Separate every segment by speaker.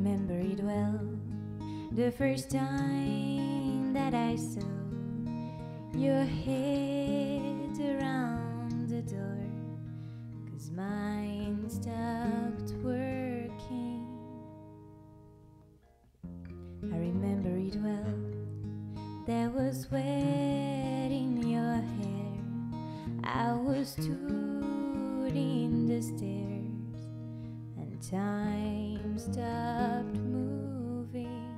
Speaker 1: remember it well, the first time that I saw your head around the door, 'cause mine stopped working. I remember it well, there was sweat in your hair, I was stood in the stairs, and time stopped moving.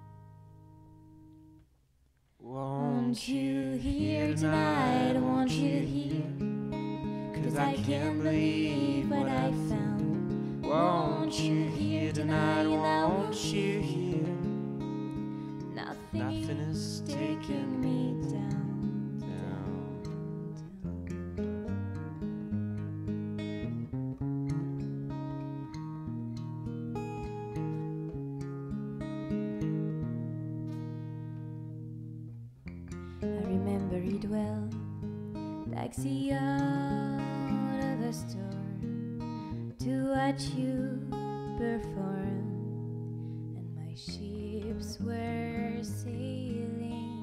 Speaker 1: Won't you hear tonight, won't you hear? 'Cause I can't believe what I found. Won't you hear tonight, won't you hear? Nothing is taking me down, down, down. I remember it well, taxi out of a store to watch you perform, and my ships were sailing.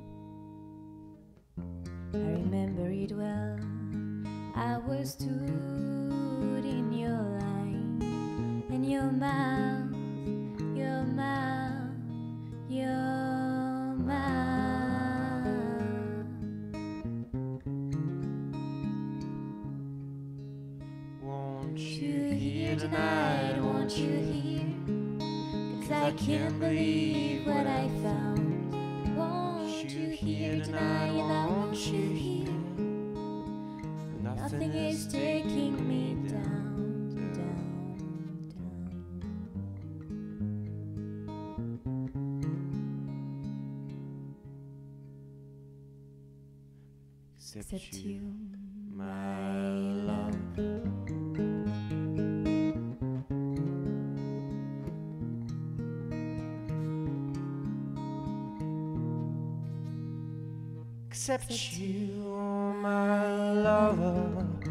Speaker 1: I remember it well, I was stood in your line, and your mouth, your mouth, your mouth. Won't you hear tonight, won't you hear? 'Cause I can't believe what I found. Won't you hear tonight, won't you hear? Nothing is taking me down, down, down. Except you, my love. Except you, my lover.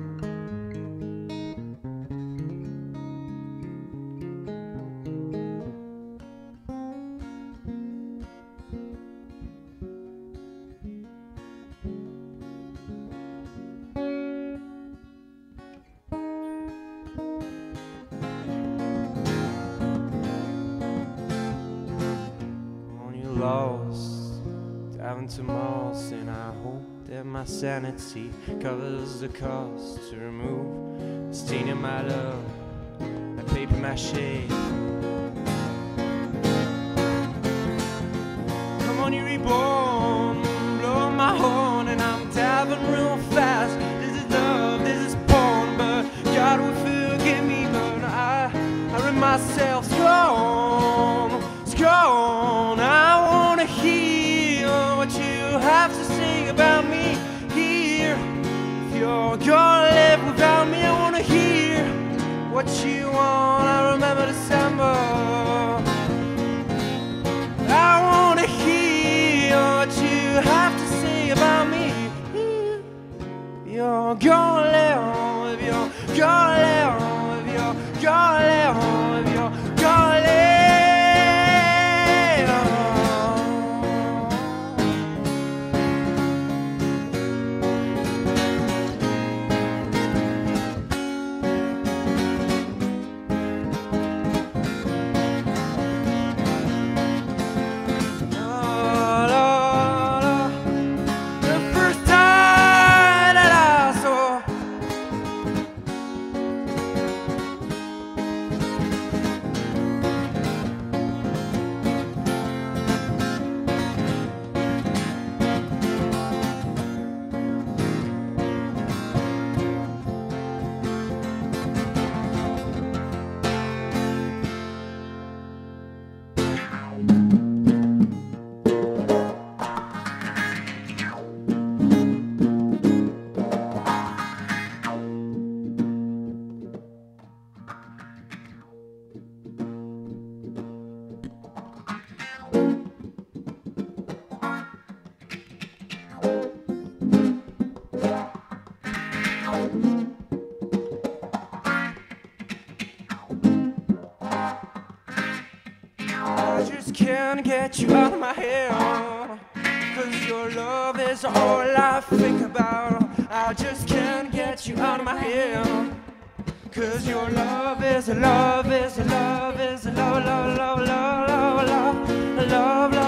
Speaker 1: Lost, diving to Moss, and I hope that my sanity covers the cost to remove the stain in my love, that paper mache. Come on, you reborn, blow my horn, and I'm diving real fast. This is love, this is porn, but God will forgive me, but I rip myself strong, strong. I wanna hear what you have to say about me here. If you're gonna live without me, I wanna hear what you want. I remember December. I wanna hear what you have to say about me here. If you're gonna live, if you're gonna live, if you're gonna live, if you're gonna live. can't get you out of my head. 'Cause your love is all I think about. I just can't get you out of my head. 'Cause your love is a love, is a love, is a love, love, love, love, love, love, love, love.